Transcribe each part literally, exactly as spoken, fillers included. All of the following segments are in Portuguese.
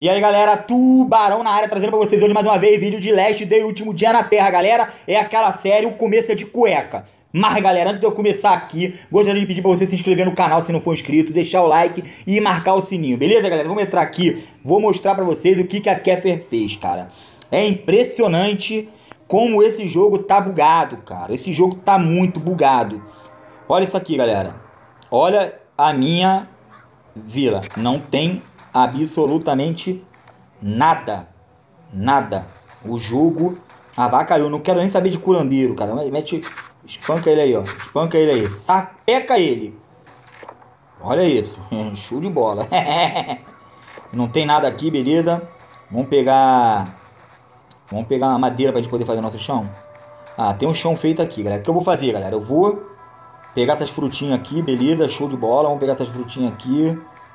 E aí galera, Tubarão na área, trazendo pra vocês hoje mais uma vez vídeo de Last Day, Último Dia na Terra, galera. É aquela série, o começo é de cueca. Mas galera, antes de eu começar aqui, gostaria de pedir pra você se inscrever no canal se não for inscrito, deixar o like e marcar o sininho, beleza galera? Vamos entrar aqui, vou mostrar pra vocês o que, que a Keffer fez, cara. É impressionante como esse jogo tá bugado, cara. Esse jogo tá muito bugado. Olha isso aqui, galera. Olha a minha vila, não tem absolutamente nada, nada. O jogo avacalhou, não quero nem saber de curandeiro, cara. Mete, espanca ele aí, ó, espanca ele aí, sapeca ele. Olha isso, show de bola. Não tem nada aqui, beleza. Vamos pegar, vamos pegar uma madeira pra gente poder fazer nosso chão. Ah, tem um chão feito aqui, galera. O que eu vou fazer, galera? Eu vou pegar essas frutinhas aqui, beleza, show de bola. Vamos pegar essas frutinhas aqui.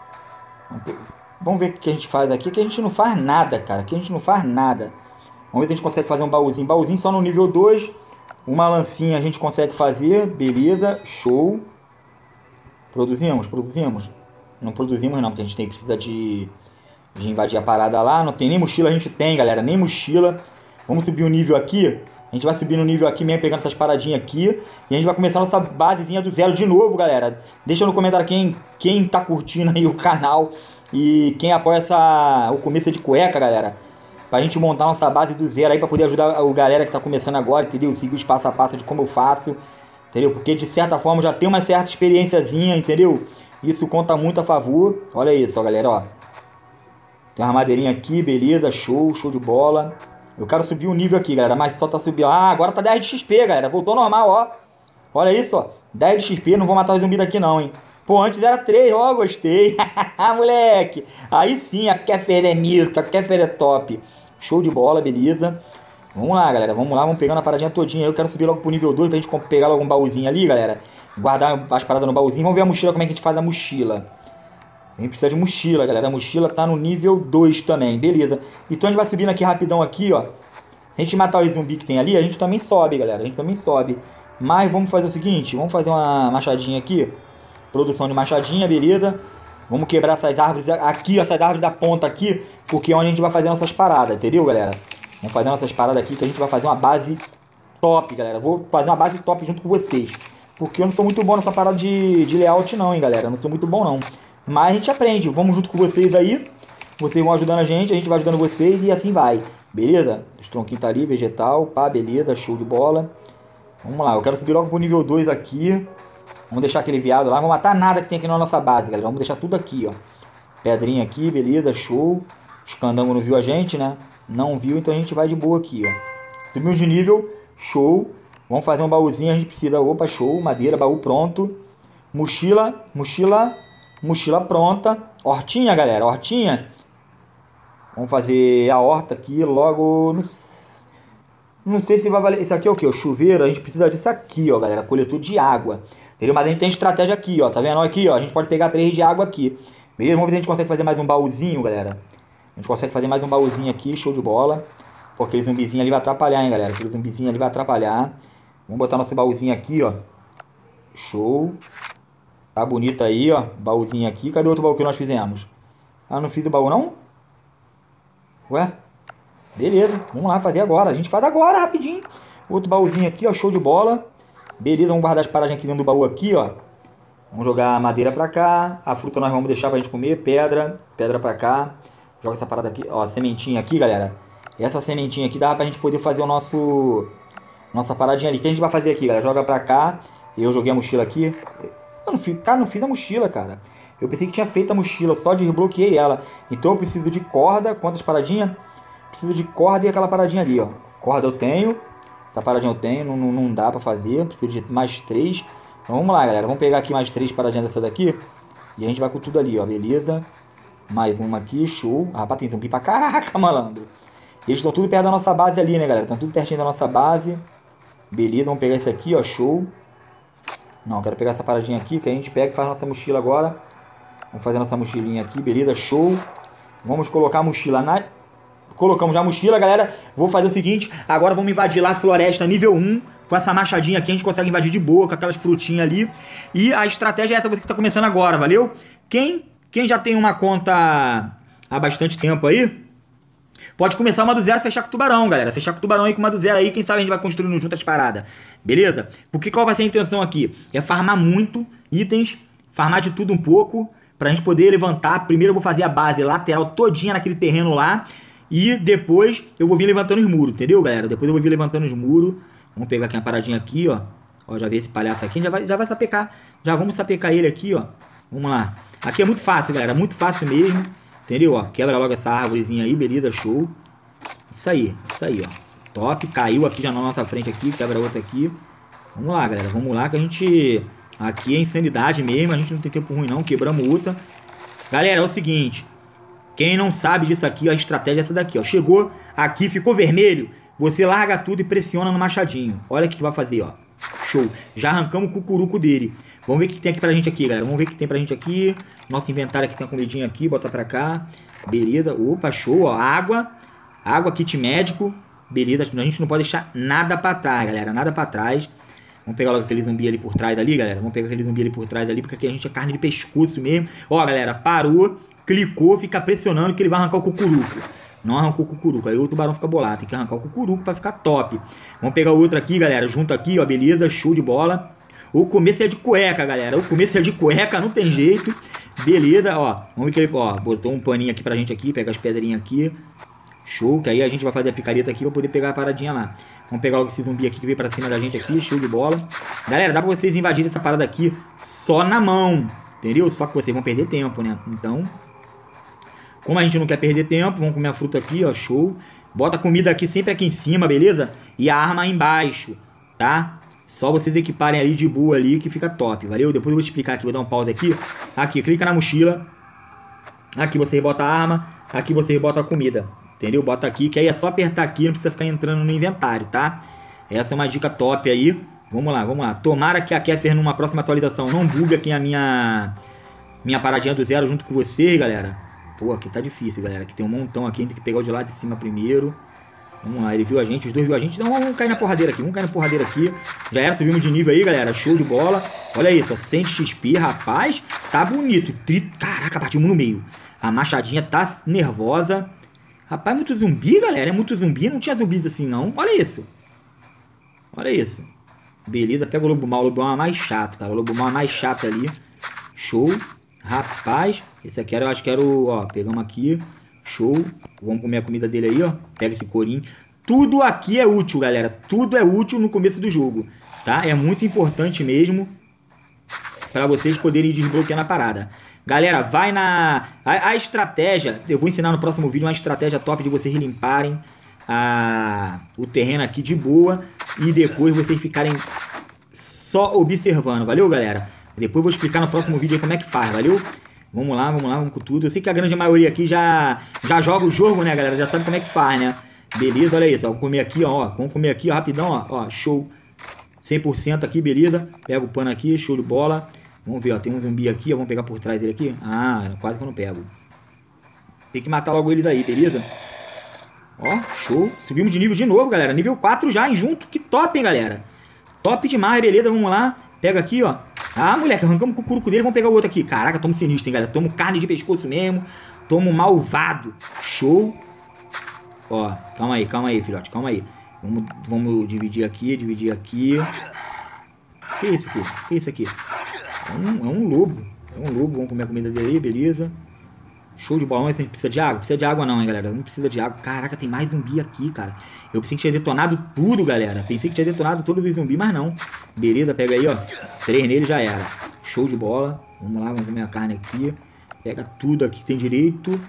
Vamos ver o que a gente faz aqui. Que a gente não faz nada, cara. Aqui a gente não faz nada. Vamos ver se a gente consegue fazer um baúzinho. Baúzinho só no nível dois. Uma lancinha a gente consegue fazer. Beleza, show. Produzimos, produzimos. Não produzimos não, porque a gente tem, precisa de, de invadir a parada lá. Não tem nem mochila, a gente tem, galera. Nem mochila. Vamos subir o nível aqui. A gente vai subir no nível aqui mesmo, pegando essas paradinhas aqui. E a gente vai começar a nossa basezinha do zero de novo, galera. Deixa no comentário quem, quem tá curtindo aí o canal. E quem apoia essa, o começo de cueca, galera. Pra gente montar nossa base do zero aí, pra poder ajudar o galera que tá começando agora, entendeu? Seguir os passo a passo de como eu faço, entendeu? Porque de certa forma já tem uma certa experiênciazinha, entendeu? Isso conta muito a favor. Olha isso, ó, galera, ó. Tem uma madeirinha aqui, beleza, show, show de bola. Eu quero subir o nível aqui, galera, mas só tá subindo. Ah, agora tá dez de X P, galera. Voltou normal, ó. Olha isso, ó. dez de X P, não vou matar os zumbis daqui não, hein. Pô, antes era três, ó, gostei. Moleque. Aí sim, a Keffer é mito, a Keffer é top. Show de bola, beleza. Vamos lá, galera, vamos lá, vamos pegando a paradinha todinha. Eu quero subir logo pro nível dois pra gente pegar logo um baúzinho ali, galera. Guardar as paradas no baúzinho. Vamos ver a mochila, como é que a gente faz a mochila. A gente precisa de mochila, galera. A mochila tá no nível dois também, beleza. Então a gente vai subindo aqui rapidão aqui, ó. Se a gente matar os zumbis que tem ali, a gente também sobe, galera. A gente também sobe. Mas vamos fazer o seguinte, vamos fazer uma machadinha aqui. Produção de machadinha, beleza. Vamos quebrar essas árvores aqui, essas árvores da ponta aqui, porque é onde a gente vai fazer nossas paradas, entendeu, galera? Vamos fazer nossas paradas aqui, que a gente vai fazer uma base top, galera. Vou fazer uma base top junto com vocês. Porque eu não sou muito bom nessa parada de, de layout não, hein, galera. Eu não sou muito bom, não. Mas a gente aprende. Vamos junto com vocês aí. Vocês vão ajudando a gente, a gente vai ajudando vocês e assim vai. Beleza? Os tronquinhos tá ali, vegetal. Pá, beleza, show de bola. Vamos lá, eu quero subir logo pro nível dois aqui. Vamos deixar aquele viado lá. Não vou matar nada que tem aqui na nossa base, galera. Vamos deixar tudo aqui, ó. Pedrinha aqui, beleza, show. Os candangos não viu a gente, né? Não viu, então a gente vai de boa aqui, ó. Subimos de nível, show. Vamos fazer um baúzinho, a gente precisa... Opa, show, madeira, baú pronto. Mochila, mochila, mochila pronta. Hortinha, galera, hortinha. Vamos fazer a horta aqui logo... No... Não sei se vai valer... Isso aqui é o que? O chuveiro, a gente precisa disso aqui, ó, galera. Coletor de água. Entendeu? Mas a gente tem estratégia aqui, ó. Tá vendo? Aqui, ó. A gente pode pegar três de água aqui. Beleza? Vamos ver se a gente consegue fazer mais um baúzinho, galera. A gente consegue fazer mais um baúzinho aqui. Show de bola. Porque aquele zumbizinho ali vai atrapalhar, hein, galera. Aquele zumbizinho ali vai atrapalhar. Vamos botar nosso baúzinho aqui, ó. Show. Tá bonito aí, ó. Baúzinho aqui. Cadê o outro baú que nós fizemos? Ah, não fiz o baú, não? Ué? Beleza. Vamos lá fazer agora. A gente faz agora, rapidinho. Outro baúzinho aqui, ó. Show de bola. Beleza, vamos guardar as paradinhas aqui dentro do baú aqui, ó. Vamos jogar a madeira pra cá. A fruta nós vamos deixar pra gente comer. Pedra, pedra pra cá. Joga essa parada aqui, ó, a sementinha aqui, galera. Essa sementinha aqui dá pra gente poder fazer o nosso... Nossa paradinha ali. O que a gente vai fazer aqui, galera? Joga pra cá. Eu joguei a mochila aqui. Eu não fiz, cara, não fiz a mochila, cara. Eu pensei que tinha feito a mochila, só desbloqueei ela. Então eu preciso de corda. Quantas paradinhas? Preciso de corda e aquela paradinha ali, ó. Corda eu tenho. Essa paradinha eu tenho, não, não, não dá pra fazer. Preciso de mais três. Então vamos lá, galera. Vamos pegar aqui mais três paradinhas dessa daqui. E a gente vai com tudo ali, ó. Beleza. Mais uma aqui, show. Ah, rapaz, tem zumbi pra caraca, malandro. Eles estão tudo perto da nossa base ali, né, galera? Estão tudo pertinho da nossa base. Beleza, vamos pegar esse aqui, ó. Show. Não, eu quero pegar essa paradinha aqui, que a gente pega e faz nossa mochila agora. Vamos fazer nossa mochilinha aqui, beleza, show. Vamos colocar a mochila na... Colocamos já a mochila, galera. Vou fazer o seguinte. Agora vamos invadir lá a floresta nível um. Com essa machadinha aqui a gente consegue invadir de boa. Com aquelas frutinhas ali. E a estratégia é essa, você que está começando agora, valeu? Quem, quem já tem uma conta há bastante tempo aí, pode começar uma do zero e fechar com o tubarão, galera. Fechar com o tubarão aí com uma do zero aí, quem sabe a gente vai construindo junto as paradas. Beleza? Porque qual vai ser a intenção aqui? É farmar muito itens, farmar de tudo um pouco, pra gente poder levantar. Primeiro eu vou fazer a base lateral todinha naquele terreno lá, e depois eu vou vir levantando os muros, entendeu, galera? Depois eu vou vir levantando os muros. Vamos pegar aqui uma paradinha aqui, ó. Ó, já vi esse palhaço aqui, já vai, já vai sapecar. Já vamos sapecar ele aqui, ó. Vamos lá. Aqui é muito fácil, galera, muito fácil mesmo. Entendeu? Ó, quebra logo essa árvorezinha aí, beleza, show. Isso aí, isso aí, ó. Top, caiu aqui já na nossa frente aqui, quebra outra aqui. Vamos lá, galera, vamos lá que a gente... Aqui é insanidade mesmo, a gente não tem tempo ruim não, quebramos outra. Galera, é o seguinte, quem não sabe disso aqui, a estratégia é essa daqui, ó. Chegou aqui, ficou vermelho, você larga tudo e pressiona no machadinho. Olha o que vai fazer, ó. Show. Já arrancamos o cucuruco dele. Vamos ver o que tem aqui pra gente aqui, galera. Vamos ver o que tem pra gente aqui. Nosso inventário aqui tem uma comidinha aqui, bota pra cá. Beleza. Opa, show, ó. Água. Água, kit médico. Beleza. A gente não pode deixar nada pra trás, galera. Nada pra trás. Vamos pegar logo aquele zumbi ali por trás ali, galera. Vamos pegar aquele zumbi ali por trás ali, porque aqui a gente é carne de pescoço mesmo. Ó, galera, parou, clicou, fica pressionando que ele vai arrancar o cucuruco. Não arrancou o cucuruco, aí o tubarão fica bolado. Tem que arrancar o cucuruco pra ficar top. Vamos pegar o outro aqui, galera, junto aqui, ó, beleza, show de bola. O começo é de cueca, galera, o começo é de cueca, não tem jeito. Beleza, ó, vamos ver que ele, ó, botou um paninho aqui pra gente aqui, pega as pedrinhas aqui. Show, que aí a gente vai fazer a picareta aqui pra poder pegar a paradinha lá. Vamos pegar logo esse zumbi aqui que veio pra cima da gente aqui, show de bola. Galera, dá pra vocês invadirem essa parada aqui só na mão, entendeu? Só que vocês vão perder tempo, né? Então, como a gente não quer perder tempo, vamos comer a fruta aqui, ó, show. Bota a comida aqui sempre aqui em cima, beleza? E a arma aí embaixo, tá? Só vocês equiparem ali de boa ali que fica top, valeu? Depois eu vou explicar aqui, vou dar um pause aqui. Aqui, clica na mochila. Aqui você bota a arma, aqui você bota a comida. Entendeu? Bota aqui, que aí é só apertar aqui, não precisa ficar entrando no inventário, tá? Essa é uma dica top aí. Vamos lá, vamos lá. Tomara que a Kéfera numa próxima atualização não bugue aqui a minha minha paradinha do zero junto com vocês, galera. Pô, aqui tá difícil, galera. Aqui tem um montão aqui, tem que pegar o de lá de cima primeiro. Vamos lá, ele viu a gente, os dois viu a gente. Não, vamos cair na porradeira aqui, vamos cair na porradeira aqui. Já era, subimos de nível aí, galera. Show de bola. Olha isso, cem X P, rapaz. Tá bonito. Tri... Caraca, partimos no meio. A machadinha tá nervosa. Rapaz, muito zumbi, galera. É muito zumbi. Não tinha zumbis assim, não. Olha isso. Olha isso. Beleza, pega o lobo mal. O lobo mal é mais chato, cara. O lobo mal é mais chato ali. Show. Rapaz. Esse aqui era, eu acho que era o... Ó, pegamos aqui. Show. Vamos comer a comida dele aí, ó. Pega esse corinho. Tudo aqui é útil, galera. Tudo é útil no começo do jogo, tá? É muito importante mesmo para vocês poderem desbloquear na parada. Galera, vai na... A, a estratégia, eu vou ensinar no próximo vídeo uma estratégia top de vocês limparem a, o terreno aqui de boa e depois vocês ficarem só observando, valeu, galera? Depois eu vou explicar no próximo vídeo aí como é que faz, valeu? Vamos lá, vamos lá, vamos com tudo. Eu sei que a grande maioria aqui já, já joga o jogo, né, galera? Já sabe como é que faz, né? Beleza, olha isso, ó, vamos comer aqui, ó, vamos comer aqui, ó, rapidão, ó, ó, show. cem por cento aqui, beleza? Pega o pano aqui, show de bola. Vamos ver, ó, tem um zumbi aqui, ó, vamos pegar por trás dele aqui. Ah, quase que eu não pego. Tem que matar logo eles aí, beleza? Ó, show. Subimos de nível de novo, galera. Nível quatro já, hein, junto. Que top, hein, galera. Top demais, beleza, vamos lá. Pega aqui, ó. Ah, moleque, arrancamos o cucuruco dele, vamos pegar o outro aqui. Caraca, tomo sinistro, hein, galera. Tomo carne de pescoço mesmo. Tomo malvado. Show. Ó, calma aí, calma aí, filhote, calma aí. Vamos, vamos dividir aqui, dividir aqui. Que isso aqui? Que isso aqui? É um, é um lobo. É um lobo, vamos comer a comida dele aí, beleza. Show de bola. Mas a gente precisa de água? Precisa de água não, hein, galera. Não precisa de água. Caraca, tem mais zumbi aqui, cara. Eu pensei que tinha detonado tudo, galera. Pensei que tinha detonado todos os zumbis, mas não. Beleza, pega aí, ó. Três nele já era. Show de bola. Vamos lá, vamos comer a carne aqui. Pega tudo aqui que tem direito.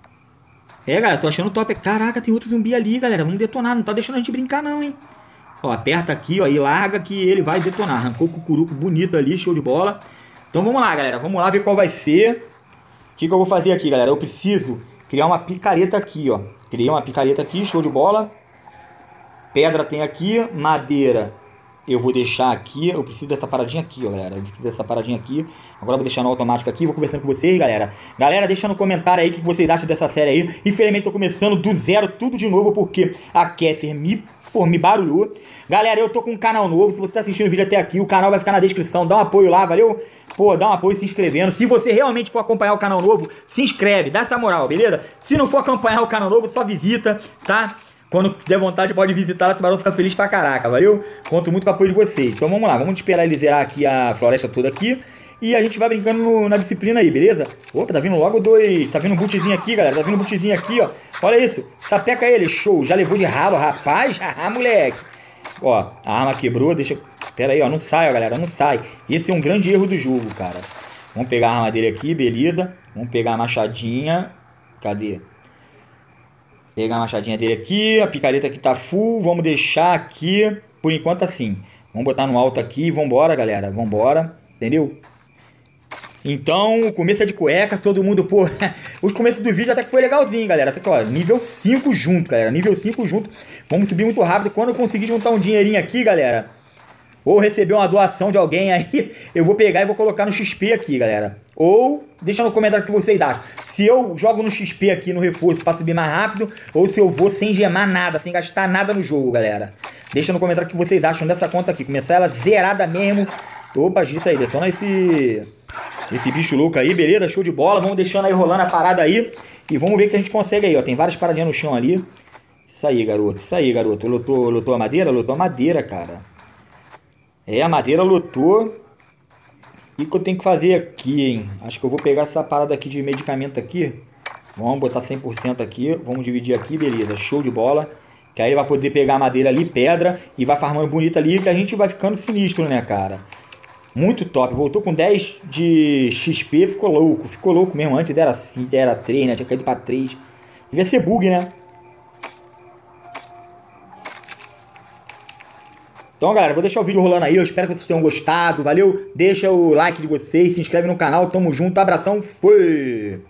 É, galera, tô achando top. Caraca, tem outro zumbi ali, galera. Vamos detonar. Não tá deixando a gente brincar, não, hein. Ó, aperta aqui, ó, e larga que ele vai detonar. Arrancou o cucuruco bonito ali, show de bola. Então vamos lá, galera. Vamos lá ver qual vai ser. O que, que eu vou fazer aqui, galera? Eu preciso criar uma picareta aqui, ó. Criei uma picareta aqui, show de bola. Pedra tem aqui, madeira eu vou deixar aqui. Eu preciso dessa paradinha aqui, ó, galera. Eu preciso dessa paradinha aqui. Agora eu vou deixar no automático aqui. Vou conversando com vocês, galera. Galera, deixa no comentário aí o que vocês acham dessa série aí. Infelizmente tô começando do zero, tudo de novo, porque a Kéfera me Pô, me barulhou. Galera, eu tô com um canal novo. Se você tá assistindo o vídeo até aqui, o canal vai ficar na descrição. Dá um apoio lá, valeu? Pô, dá um apoio se inscrevendo. Se você realmente for acompanhar o canal novo, se inscreve, dá essa moral, beleza? Se não for acompanhar o canal novo, só visita, tá? Quando der vontade, pode visitar, o Tubarão fica feliz pra caraca, valeu? Conto muito com o apoio de vocês. Então vamos lá, vamos esperar ele zerar aqui a floresta toda aqui. E a gente vai brincando no, na disciplina aí, beleza? Opa, tá vindo logo dois. Tá vindo um bootzinho aqui, galera. Tá vindo um bootzinho aqui, ó. Olha isso. Sapeca ele, show. Já levou de ralo, rapaz. Haha, moleque. Ó, a arma quebrou. Deixa. Pera aí, ó. Não sai, ó, galera. Não sai. Esse é um grande erro do jogo, cara. Vamos pegar a arma dele aqui, beleza. Vamos pegar a machadinha. Cadê? Pegar a machadinha dele aqui. A picareta aqui tá full. Vamos deixar aqui, por enquanto, assim. Vamos botar no alto aqui. Vambora, galera. Vambora. Entendeu? Então, o começo é de cueca, todo mundo, pô... Os começos do vídeo até que foi legalzinho, galera. Até que, ó, nível cinco junto, galera. Nível cinco junto. Vamos subir muito rápido. Quando eu conseguir juntar um dinheirinho aqui, galera, ou receber uma doação de alguém aí, eu vou pegar e vou colocar no X P aqui, galera. Ou, deixa no comentário o que vocês acham. Se eu jogo no X P aqui no reforço pra subir mais rápido, ou se eu vou sem gemar nada, sem gastar nada no jogo, galera. Deixa no comentário o que vocês acham dessa conta aqui. Começar ela zerada mesmo. Opa, isso aí, detona esse... Esse bicho louco aí, beleza? Show de bola. Vamos deixando aí rolando a parada aí. E vamos ver o que a gente consegue aí, ó. Tem várias paradinhas no chão ali. Isso aí, garoto. Isso aí, garoto. Lotou, lotou a madeira? Lotou a madeira, cara. É, a madeira lotou. E o que eu tenho que fazer aqui, hein? Acho que eu vou pegar essa parada aqui de medicamento aqui. Vamos botar cem por cento aqui. Vamos dividir aqui, beleza. Show de bola. Que aí ele vai poder pegar a madeira ali, pedra. E vai farmando bonito ali. Que a gente vai ficando sinistro, né, cara? Muito top, voltou com dez de X P, ficou louco, ficou louco mesmo. Antes era assim, era três, né? Tinha caído pra três. Devia ser bug, né? Então, galera, vou deixar o vídeo rolando aí. Eu espero que vocês tenham gostado. Valeu? Deixa o like de vocês, se inscreve no canal. Tamo junto, abração, fui!